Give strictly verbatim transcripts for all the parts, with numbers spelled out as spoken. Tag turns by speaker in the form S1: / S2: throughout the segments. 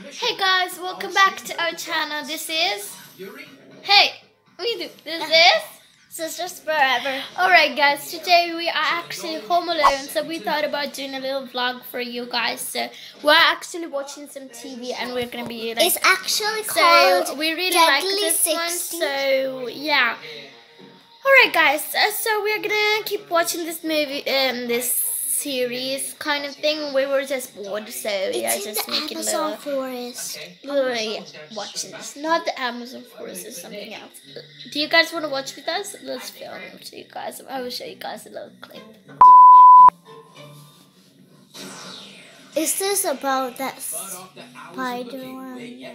S1: Hey guys, welcome back to our channel. This is... Hey, we do. This is...
S2: Sisters Forever.
S1: Alright guys, today we are actually home alone, so we thought about doing a little vlog for you guys. So we're actually watching some T V and we're gonna be like...
S2: It's actually called
S1: So we really
S2: Deadly
S1: like this
S2: sixty.
S1: one, so yeah. Alright guys, uh, so we're gonna keep watching this movie, um, this series kind of thing. We were just bored, so yeah,
S2: It's in
S1: just
S2: the
S1: making a
S2: Amazon
S1: little...
S2: forest.
S1: Literally watching this. Not the Amazon forest, it's something else. Do you guys want to watch with us? Let's film it to you guys. I will show you guys a little clip.
S2: Is this about that spider one?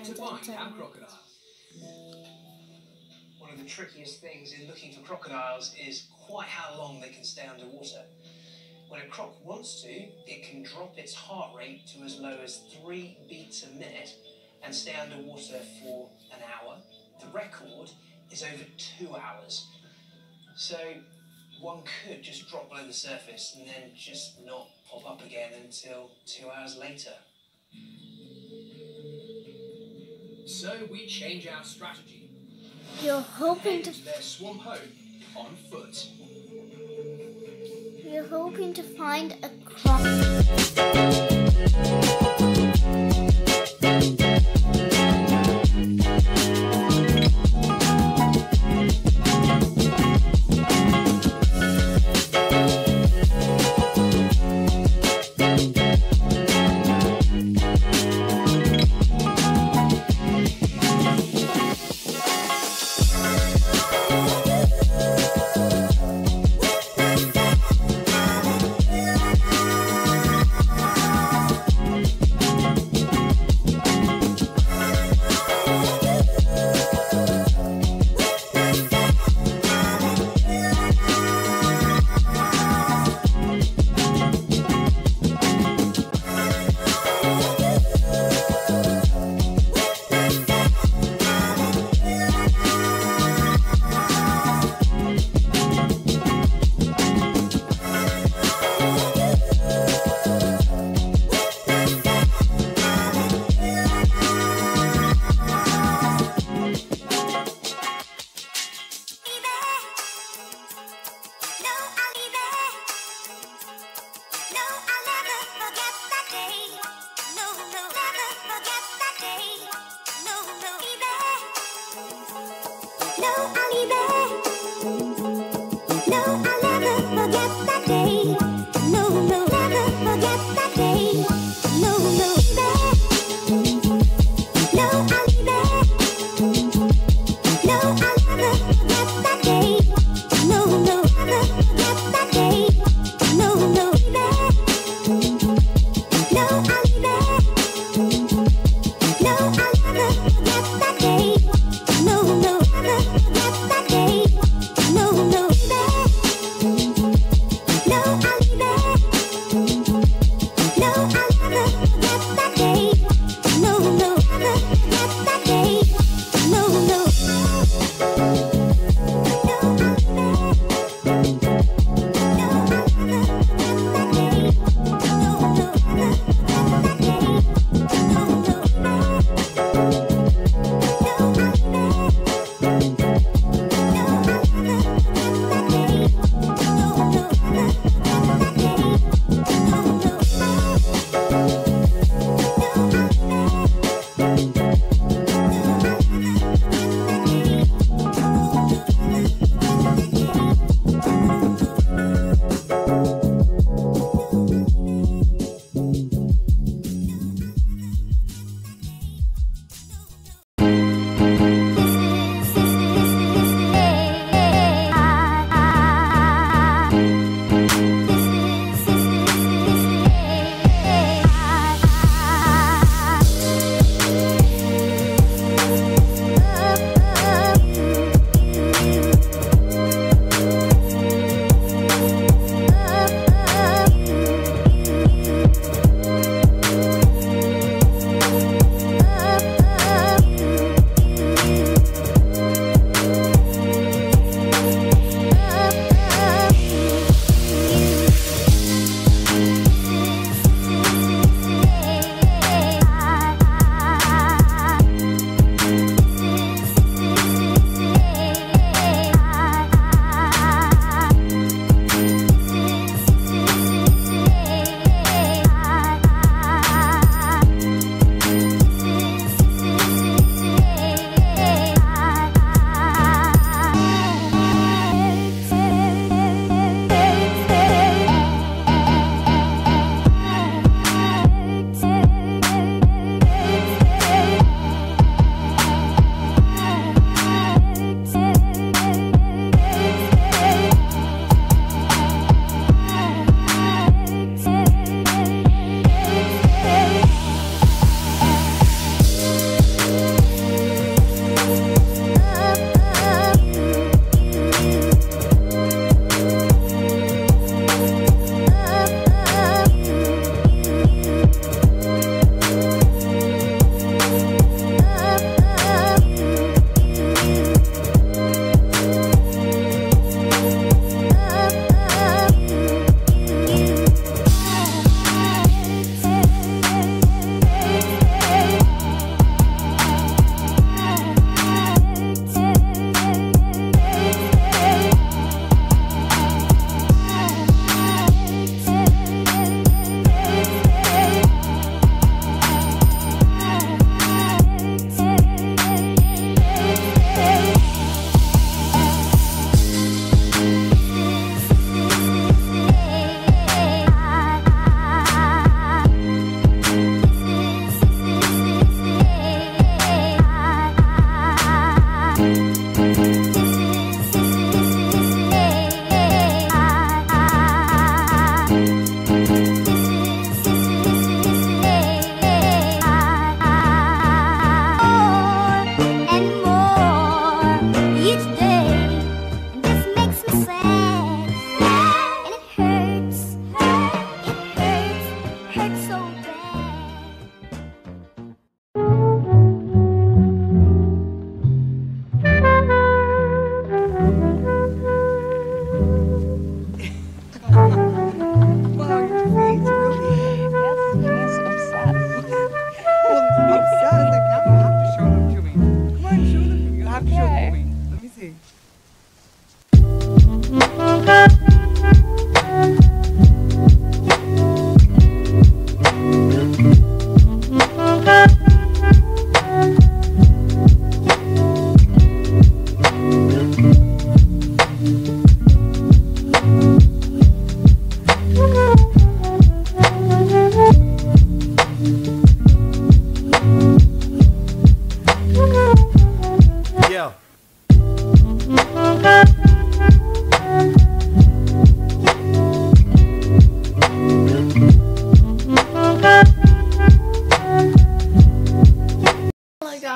S3: One of the trickiest things in looking for crocodiles is quite how long they can stay underwater. When a croc wants to, it can drop its heart rate to as low as three beats a minute and stay underwater for an hour. The record is over two hours. So one could just drop below the surface and then just not pop up again until two hours later.
S4: So we change our strategy.
S2: You're hoping to
S4: Their swamp home on foot.
S2: You're hoping to find a croc. No, I'll never forget that day. No, no, never forget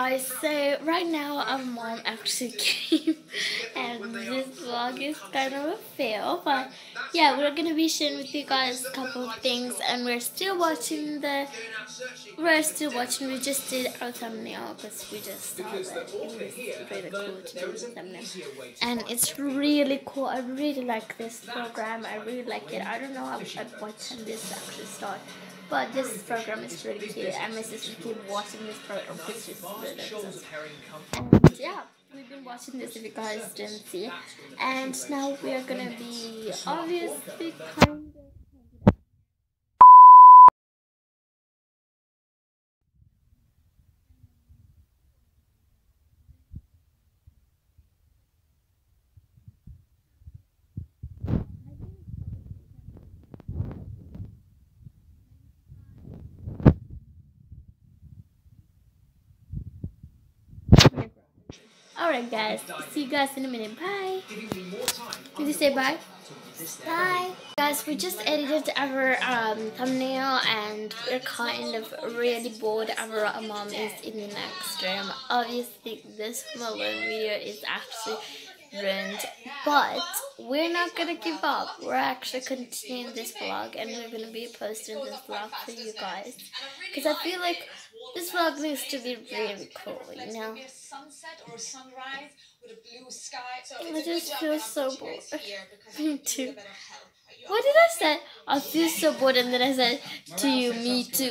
S1: guys, so right now our mom actually came and this vlog is kind of a fail, but yeah, we're gonna be sharing with you guys a couple of things, and we're still watching the we're still watching we just did our thumbnail because we just saw that it was really cool to do the thumbnail, and it's really cool. I really like this program. I really like it. I don't know at what time this actually started, but this program is really cute, and my sister keep watching this program, which is really awesome. And yeah, we've been watching this if you guys didn't see, and now we are gonna be obviously kind of. Alright guys, see you guys in a minute. Bye. Did you say bye? Bye. Guys, we just edited our um, thumbnail and we're kind of really bored. Our mom is in the next room. Obviously this Home Alone video is actually ruined, but we're not gonna give up. We're actually continuing this vlog, and we're gonna be posting this vlog for you guys, because I feel like this vlog needs to be really cool, you know. I just feel so bored. Me too. What did I say? I feel so bored, and then I said to you, me too.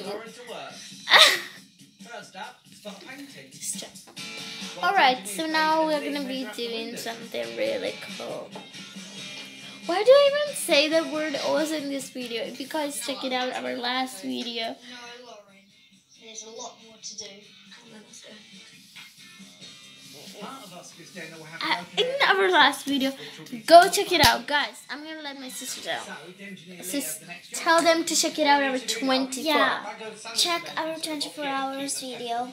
S1: Alright, so now we're gonna be doing something really cool. Why do I even say that word also in this video? If you guys check it out, our last video.
S5: No, Lauren, there's a lot more to do. Come on, let's go.
S1: Uh, in our last video, go check it out, guys. I'm gonna let my sister know. Sis, tell them to check it out our twenty-four.
S2: Yeah, check our twenty-four hours video.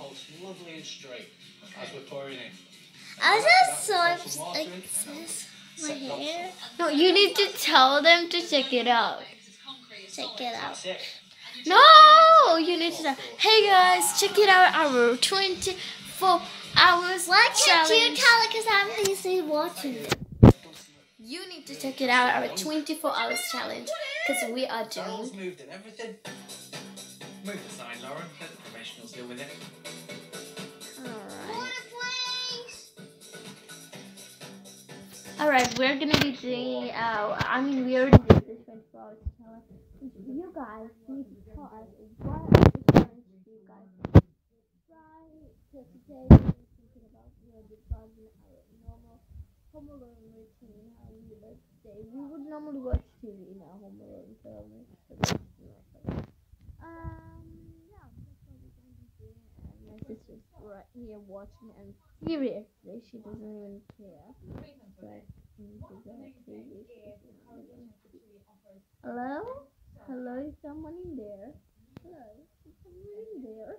S2: I just saw it like this, my hair.
S1: No, you need to tell them to check it out.
S2: Check it out.
S1: No, you need to tell. Hey guys, check it out our twenty-four hours
S2: Why can't you
S1: challenge.
S2: tell it? Because I'm easily watching it.
S1: You need to check it out our twenty-four hours challenge, because we are doing.
S3: Moved and everything. Move the sign, Lauren. Let the professionals deal with it.
S1: Alright, we're gonna be doing, uh, I mean, we already did this twenty-four hours challenge. You guys need to tell us what are the challenge you guys try to today. We're thinking about, you know, the bugging our normal Home Alone routine, how we live today. We would normally watch T V in our Home Alone film. Um, yeah, that's what we're gonna be doing. And my sister's right here watching, and seriously, she doesn't even care. Hello? Hello, is someone in there? Hello? Is someone in there?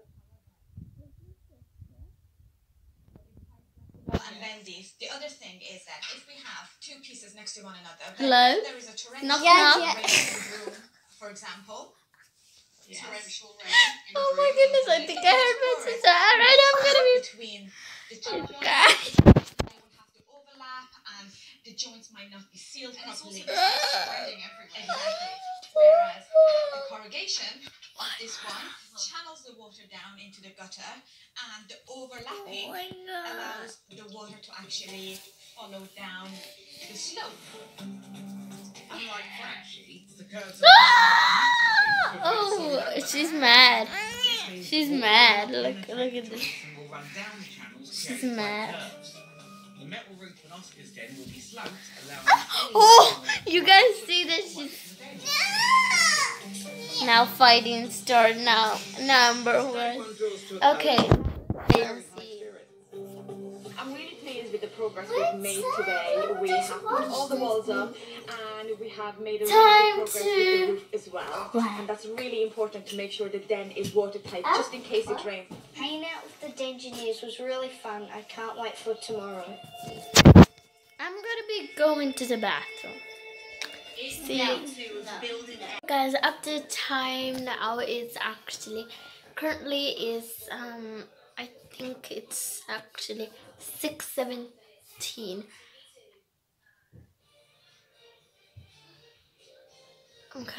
S6: And Bendy's. The other thing is that if we have two pieces next to one another,
S1: Hello?
S6: there is a torrential
S1: Knock,
S6: rain
S1: knock.
S6: in the room, for example. Yes. Torrential rain. in the
S1: Oh my
S6: room.
S1: goodness, I think I heard my sister. Alright, I'm gonna be.
S6: Between the two joints,
S1: God.
S6: they will have to overlap, and the joints might not be sealed properly. Spreading everywhere. Exactly. Whereas the corrugation of this one channels the water down into the gutter, and the overlapping
S1: Oh my God.
S6: allows the water to actually follow down the slope. Unlike Frenchie, the curves are
S1: Ah! Oh, she's mad. She's mad. Look, look at this.
S4: will run down the channels,
S1: She's
S4: creating
S1: mad.
S4: curves. The metal roof and Oscar's den will be sloped, allowing
S1: Oh, you guys see that she's now fighting start now. Number one. Okay.
S7: I'm really pleased with the progress we've made today. We have put all the walls up, and we have made a
S1: Time
S7: really good progress
S1: to-
S7: with the roof as well. And that's really important to make sure the den is watertight, just in case it rains.
S2: Hanging out with the engineers was really fun. I can't wait for tomorrow.
S1: I'm gonna be going to the bathroom. See, guys, up to time now is actually currently is um I think it's actually six seventeen. I'm gonna.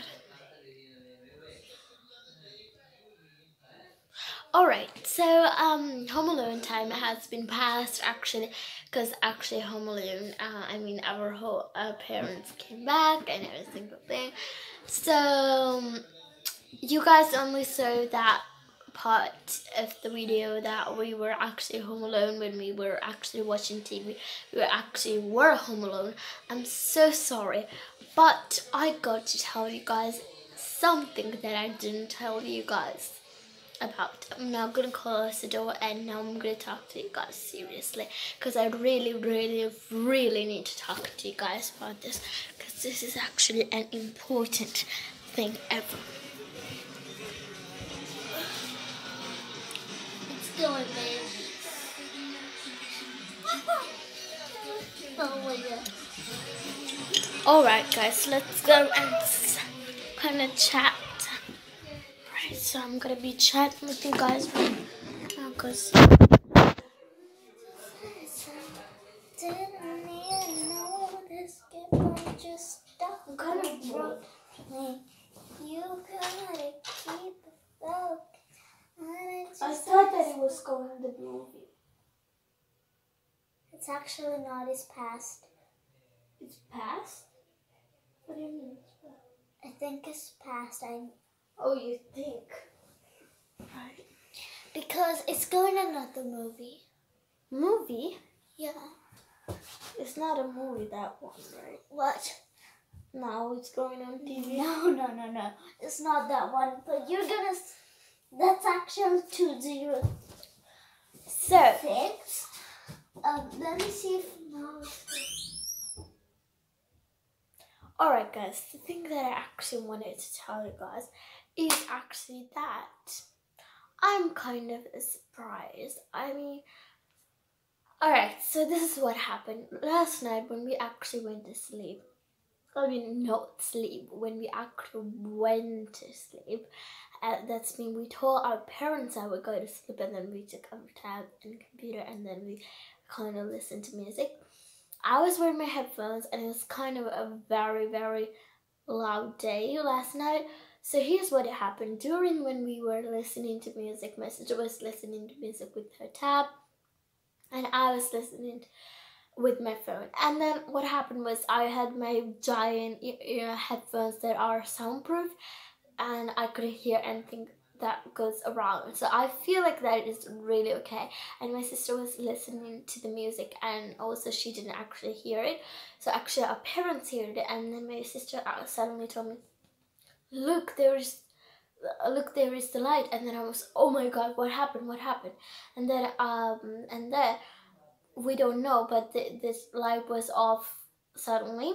S1: Alright, so um, Home Alone time has been passed actually, because actually Home Alone, uh, I mean our whole our parents came back and every single thing. So um, you guys only saw that part of the video that we were actually home alone when we were actually watching T V. We were actually were home alone. I'm so sorry, but I got to tell you guys something that I didn't tell you guys about. I'm now gonna close the door and now I'm gonna talk to you guys seriously, because I really really really need to talk to you guys about this, because this is actually an important thing ever.
S2: It's going, babe. Oh my god.
S1: Alright guys, let's go and kind of chat. Right, so I'm gonna be chatting with you guys right now, because
S2: Didn't even know this gift I just stuck.
S1: I'm kind of broke.
S2: You gotta keep it focused.
S1: I thought that it was going to the movie.
S2: It's actually not, it's past.
S1: It's past? What do you mean it's past?
S2: I think it's past. I
S1: Oh, you think? Right.
S2: Because it's going another movie.
S1: Movie?
S2: Yeah.
S1: It's not a movie, that one, right?
S2: What?
S1: No, it's going on T V.
S2: No, no, no, no. It's not that one. But you're gonna. s- That's actually two zero
S1: So,
S2: six. Um, let me see if no.
S1: alright guys, the thing that I actually wanted to tell you guys is actually that I'm kind of surprised. I mean, alright, so this is what happened. Last night when we actually went to sleep, I mean not sleep, when we actually went to sleep, uh, that's mean we told our parents I would go to sleep, and then we took our tab and computer and then we kind of listened to music. I was wearing my headphones and it was kind of a very very loud day last night. So here's what happened. During when we were listening to music, my sister was listening to music with her tab and I was listening with my phone. And then what happened was I had my giant ear headphones that are soundproof and I couldn't hear anything that goes around. So I feel like that is really okay. And my sister was listening to the music and also she didn't actually hear it. So actually our parents heard it, and then my sister suddenly told me, look, there is look there is the light. And then I was, oh my god, what happened what happened and then um and then we don't know, but the, this light was off suddenly,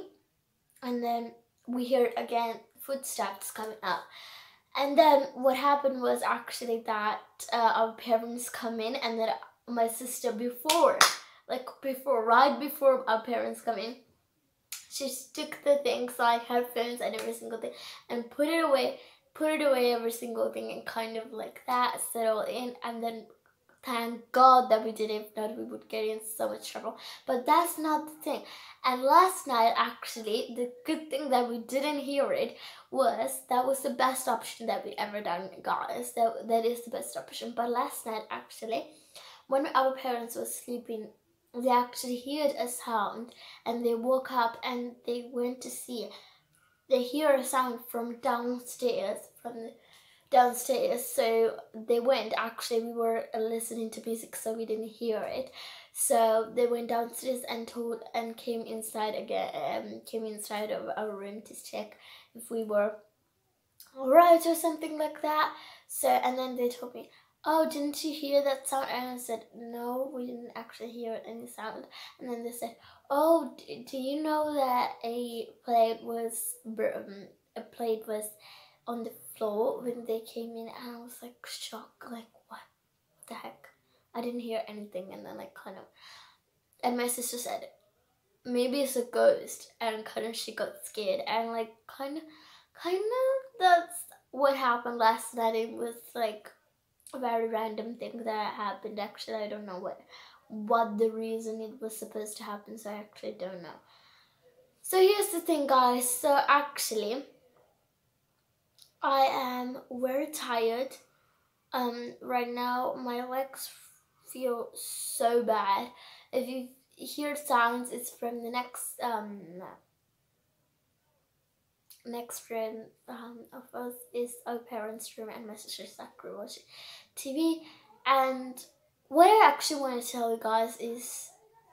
S1: and then we heard again footsteps coming up. And then what happened was actually that uh, our parents come in, and then my sister before like before right before our parents come in, she took the things like headphones and every single thing and put it away put it away every single thing, and kind of like that settled in. And then thank God that we did it, if not we would get in so much trouble. But that's not the thing. And last night actually, the good thing that we didn't hear it was that was the best option that we ever done, guys. That that is the best option. But last night actually, when our parents were sleeping, they actually heard a sound and they woke up and they went to see. They hear a sound from downstairs, from the downstairs, so they went. Actually we were listening to music so we didn't hear it, so they went downstairs and told and came inside again um, came inside of our room to check if we were alright or something like that. So and then they told me, oh, didn't you hear that sound? And I said, no, we didn't actually hear any sound. And then they said, oh, do you know that a plate was um, a plate was on the floor when they came in? And I was like shocked, like what the heck? I didn't hear anything. And then like kind of, and my sister said maybe it's a ghost, and kind of she got scared, and like kind of kind of that's what happened last night. It was like a very random thing that happened. Actually, I don't know what what the reason it was supposed to happen, so I actually don't know. So here's the thing, guys. So actually, I am very tired. Um, right now my legs feel so bad. If you hear sounds, it's from the next um next friend um of us is our parents' room, and my sister's actually watching T V. And what I actually want to tell you guys is,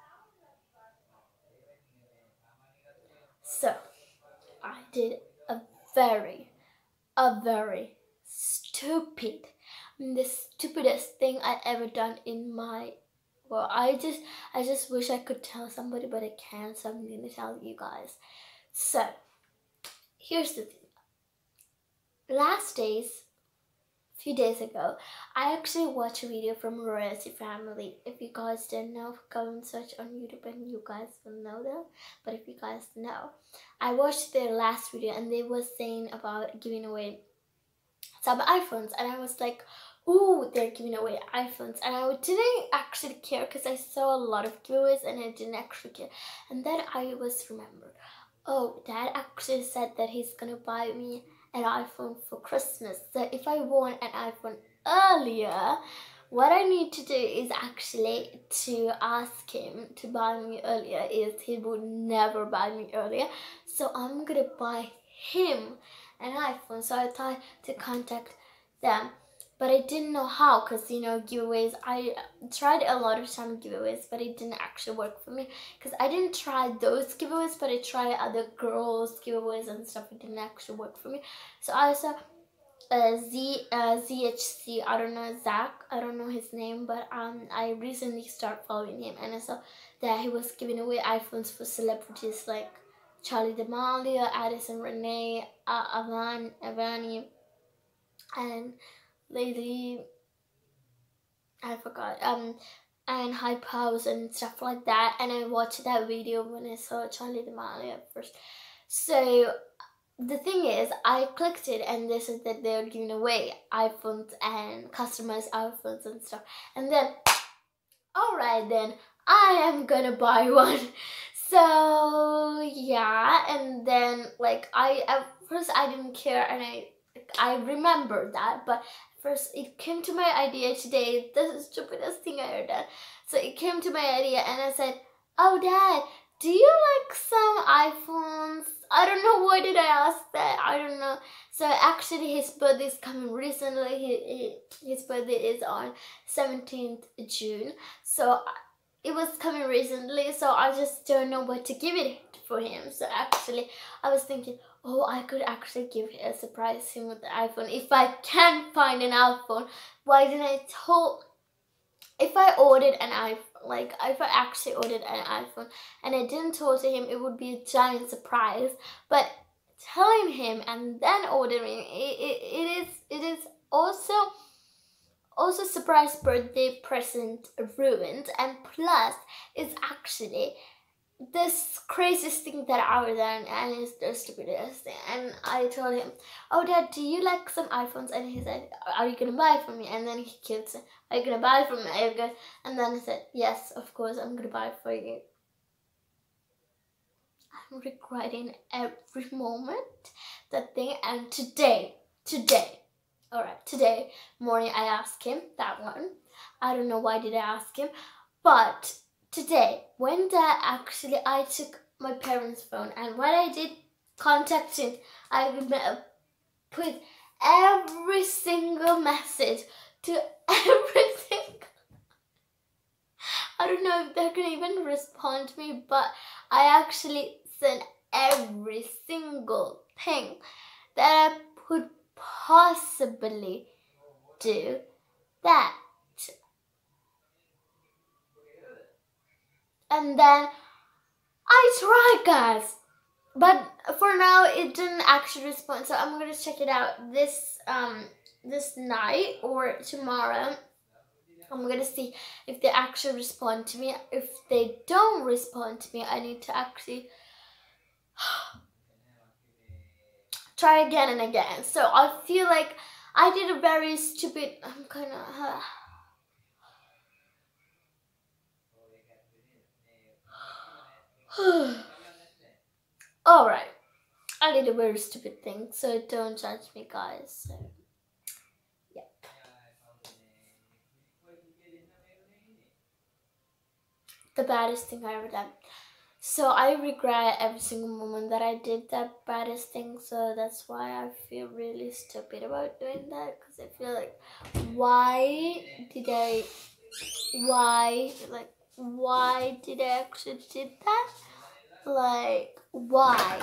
S1: so I did a very, a very stupid, the stupidest thing I ever done in my, well, I just, I just wish I could tell somebody, but I can't, so I'm gonna tell you guys. So, here's the thing. Last days, few days ago, I actually watched a video from Royalty Family. If you guys don't know, go and search on YouTube and you guys will know them. But if you guys know, I watched their last video and they were saying about giving away some iPhones, and I was like, ooh, they're giving away iPhones, and I didn't actually care because I saw a lot of giveaways and I didn't actually care. And then I was remembered, oh, Dad actually said that he's gonna buy me an iPhone for Christmas. So if I want an iPhone earlier, what I need to do is actually to ask him to buy me earlier. Is he would never buy me earlier, so I'm gonna buy him an iPhone. So I tried to contact them, but I didn't know how, because you know, giveaways, I tried a lot of time giveaways, but it didn't actually work for me, because I didn't try those giveaways, but I tried other girls giveaways and stuff. It didn't actually work for me. So I saw uh, Z uh, Z H C, I don't know, Zach, I don't know his name, but um I recently started following him, and I saw that he was giving away iPhones for celebrities like Charli D'Amelio, Addison Rae, uh, Avan, Avani, and Lady, I forgot, um, and Hype House and stuff like that. And I watched that video when I saw Charli D'Amelio at first. So the thing is, I clicked it and they said that they were giving away iPhones and customized iPhones and stuff. And then, alright then, I am gonna buy one. So yeah, and then like I, at first I didn't care, and I I remembered that, but first it came to my idea today. This is the stupidest thing I ever done. So it came to my idea and I said, oh Dad, do you like some iPhones? I don't know, why did I ask that? I don't know. So actually his birthday is coming recently. He, he, his birthday is on seventeenth of June. So it was coming recently, so I just don't know what to give it for him. So actually I was thinking, oh, I could actually give a surprise him with the iPhone. If I can find an iPhone, why didn't I told, if I ordered an iPhone, like if I actually ordered an iPhone and I didn't tell him, it would be a giant surprise. But telling him and then ordering, it, it, it is it is also also surprise birthday present ruined, and plus it's actually this craziest thing that I ever done, and it's the stupidest thing. And I told him, oh Dad, do you like some iPhones? And he said, are you gonna buy for me? And then he kept saying, are you gonna buy for me? And then I said, yes, of course I'm gonna buy for you. I'm regretting every moment that thing. And today, today, alright, today morning I asked him that one. I don't know why did I ask him, but today, when Dad actually, I took my parents' phone, and when I did contact him, I put every single message to everything. I don't know if they're gonna even respond to me, but I actually sent every single thing that I could possibly do that. And then I tried, guys, but for now it didn't actually respond. So I'm gonna check it out this um this night or tomorrow. I'm gonna see if they actually respond to me. If they don't respond to me, I need to actually try again and again. So I feel like I did a very stupid, I'm kind of, uh, alright, I did a very stupid thing, so don't judge me, guys. So, yep. The baddest thing I ever done. So I regret every single moment that I did that baddest thing. So that's why I feel really stupid about doing that. Because I feel like, why did I, why, like, why did I actually did that? Like, why?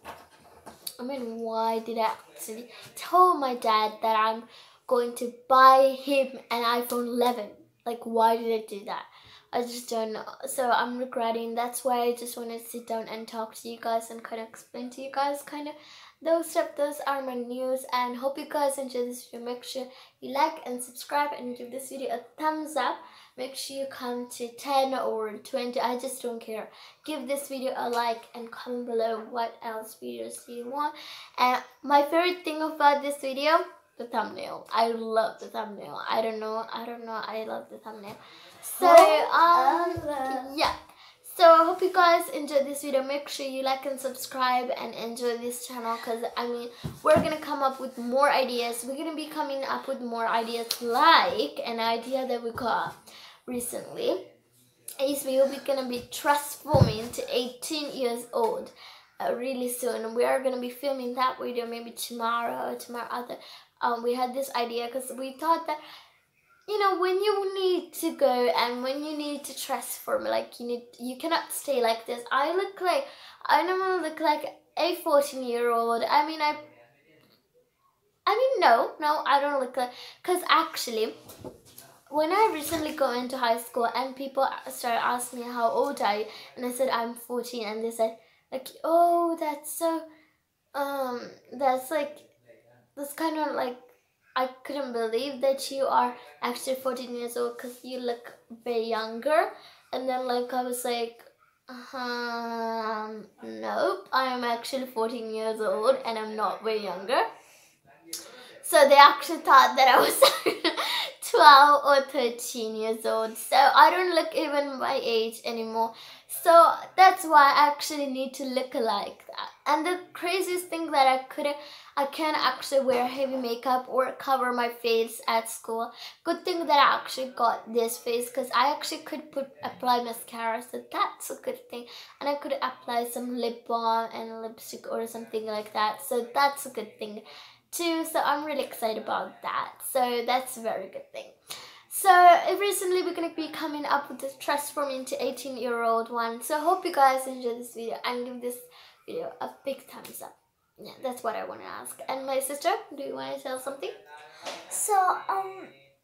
S1: I mean, why did I actually tell my dad that I'm going to buy him an iPhone eleven? Like, why did I do that? I just don't know. So I'm regretting. That's why I just want to sit down and talk to you guys and kind of explain to you guys kind of those stuff. Those are my news, and hope you guys enjoy this video. Make sure you like and subscribe and give this video a thumbs up. Make sure you come to ten or twenty. I just don't care. Give this video a like and comment below what else videos do you want. And my favorite thing about this video, the thumbnail. I love the thumbnail. I don't know. I don't know. I love the thumbnail. So, um, yeah. So, I hope you guys enjoyed this video. Make sure you like and subscribe and enjoy this channel. Because, I mean, we're going to come up with more ideas. We're going to be coming up with more ideas, like an idea that we got recently is we will be going to be transforming to eighteen years old uh, really soon. We are going to be filming that video maybe tomorrow or tomorrow other. Um, we had this idea because we thought that, you know, when you need to go and when you need to transform, like you need, you cannot stay like this. I look like, I don't want to look like a fourteen year old. I mean, I, I mean, no, no, I don't look like, because actually, when I recently go into high school and people started asking me how old are you, and I said I'm fourteen, and they said like, oh, that's so, um, that's like, that's kind of like, I couldn't believe that you are actually fourteen years old because you look way younger. And then like I was like, um, nope, I am actually fourteen years old and I'm not way younger. So they actually thought that I was twelve or thirteen years old. So I don't look even my age anymore. So that's why I actually need to look like that. And the craziest thing that I couldn't, I can't actually wear heavy makeup or cover my face at school. Good thing that I actually got this face, because I actually could put apply mascara, so that's a good thing. And I could apply some lip balm and lipstick or something like that. So that's a good thing too. So I'm really excited about that. So that's a very good thing. So recently we're going to be coming up with the transforming to eighteen year old one. So I hope you guys enjoy this video and give this video a big thumbs up. Yeah, that's what I want to ask. And my sister, do you want to tell something?
S2: So, um,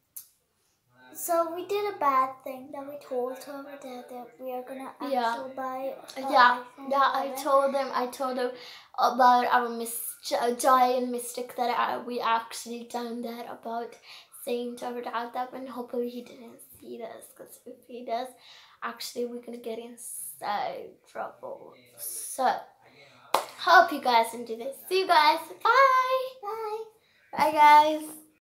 S2: so we did a bad thing that we told her that, that we are gonna actually
S1: Yeah.
S2: buy. Uh,
S1: Yeah,
S2: iPhone
S1: yeah. I
S2: eleven.
S1: told them. I told them about our mis giant mistake that I, we actually done that about saying to our dad that, and hopefully he didn't see this, because if he does, actually we're gonna get in so trouble. So hope you guys enjoy this. See you guys. Bye.
S2: Bye.
S1: Bye guys.